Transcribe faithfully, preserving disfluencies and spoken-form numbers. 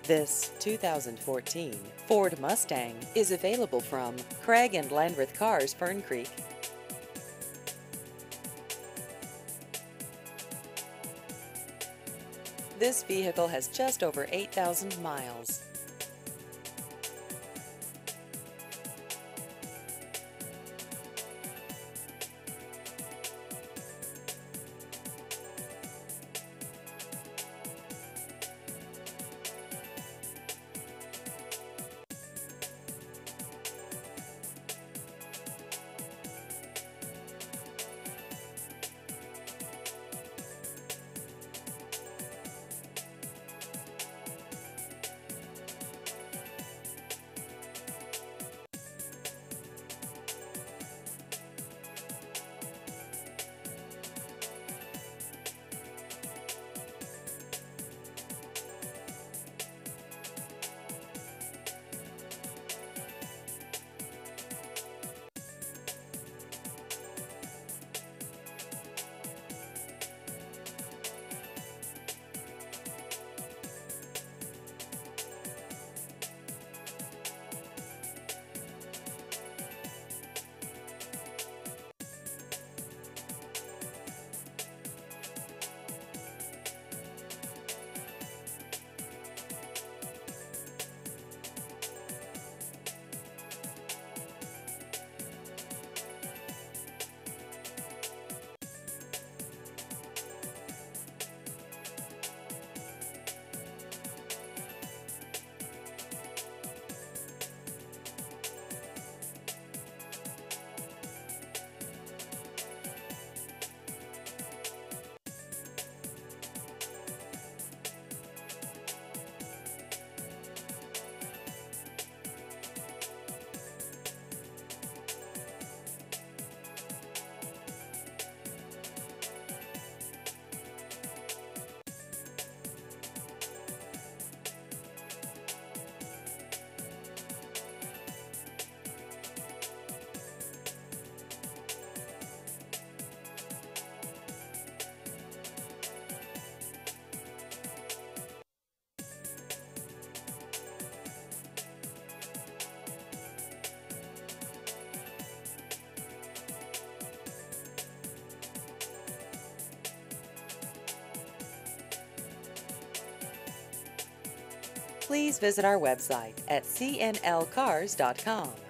This two thousand fourteen Ford Mustang is available from Craig and Landreth Cars, Fern Creek. This vehicle has just over eight thousand miles. Please visit our website at c n l cars dot com.